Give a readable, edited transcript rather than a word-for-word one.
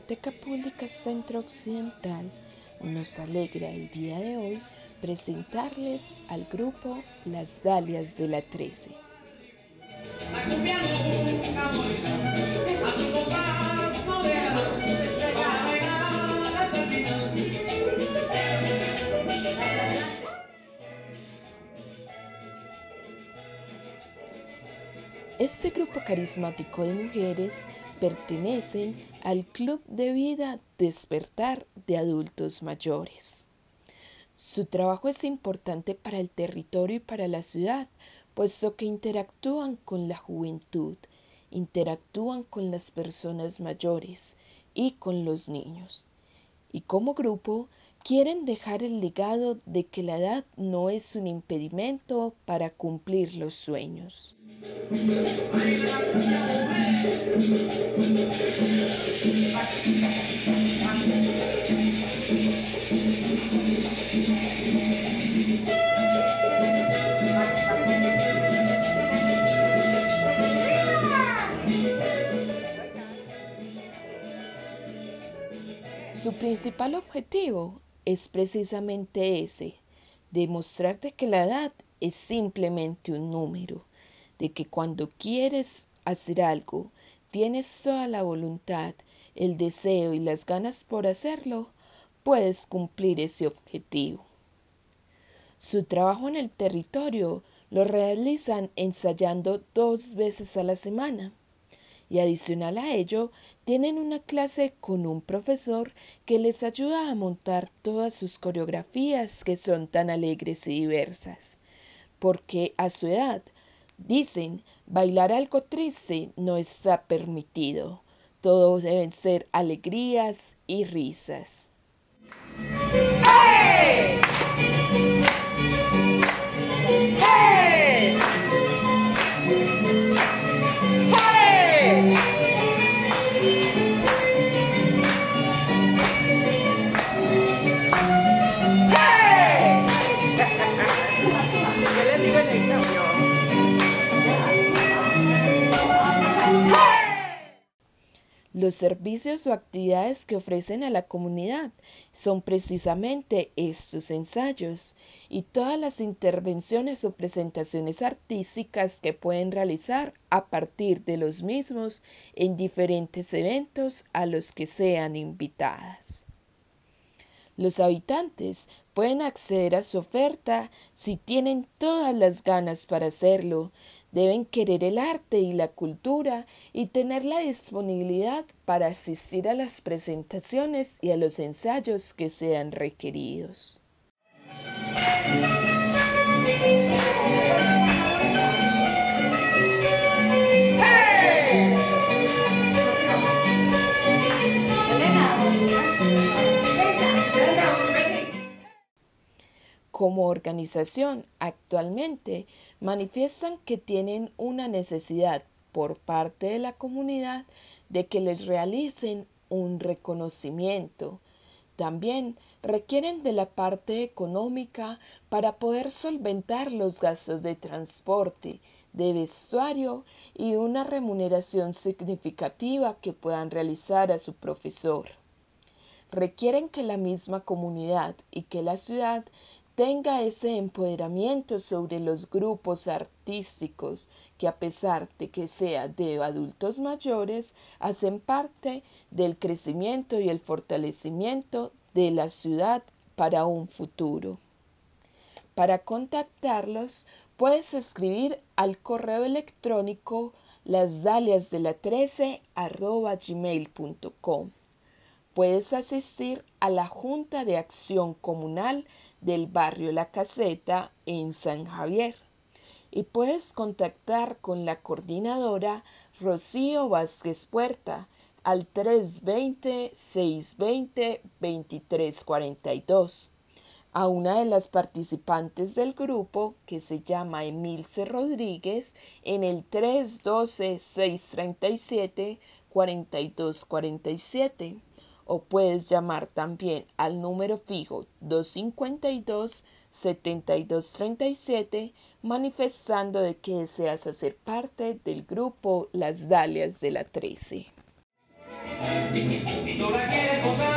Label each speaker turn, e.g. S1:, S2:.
S1: Biblioteca Pública Centro Occidental nos alegra el día de hoy presentarles al grupo Las Dalias de la 13. Este grupo carismático de mujeres pertenecen al Club de Vida Despertar de Adultos Mayores. Su trabajo es importante para el territorio y para la ciudad, puesto que interactúan con la juventud, interactúan con las personas mayores y con los niños. Y como grupo, quieren dejar el legado de que la edad no es un impedimento para cumplir los sueños. Su principal objetivo es precisamente ese, demostrarte que la edad es simplemente un número, de que cuando quieres hacer algo, tienes toda la voluntad, el deseo y las ganas por hacerlo, puedes cumplir ese objetivo. Su trabajo en el territorio lo realizan ensayando 2 veces a la semana. Y adicional a ello, tienen una clase con un profesor que les ayuda a montar todas sus coreografías que son tan alegres y diversas. Porque a su edad, dicen, bailar algo triste no está permitido. Todo deben ser alegrías y risas. ¡Hey! ¡Hey! Los servicios o actividades que ofrecen a la comunidad son precisamente estos ensayos y todas las intervenciones o presentaciones artísticas que pueden realizar a partir de los mismos en diferentes eventos a los que sean invitadas. Los habitantes pueden acceder a su oferta si tienen todas las ganas para hacerlo. Deben querer el arte y la cultura y tener la disponibilidad para asistir a las presentaciones y a los ensayos que sean requeridos. Como organización, actualmente manifiestan que tienen una necesidad por parte de la comunidad de que les realicen un reconocimiento. También requieren de la parte económica para poder solventar los gastos de transporte, de vestuario y una remuneración significativa que puedan realizar a su profesor. Requieren que la misma comunidad y que la ciudad tenga ese empoderamiento sobre los grupos artísticos que, a pesar de que sea de adultos mayores, hacen parte del crecimiento y el fortalecimiento de la ciudad para un futuro. Para contactarlos, puedes escribir al correo electrónico lasdaliasdela13@gmail.com. Puedes asistir a la Junta de Acción Comunal del barrio La Caseta en San Javier y puedes contactar con la coordinadora Rocío Vázquez Puerta al 320-620-2342, a una de las participantes del grupo que se llama Emilce Rodríguez en el 312-637-4247. O puedes llamar también al número fijo 252-7237 manifestando de que deseas hacer parte del grupo Las Dalias de la 13.
S2: Y tú la quieres gozar.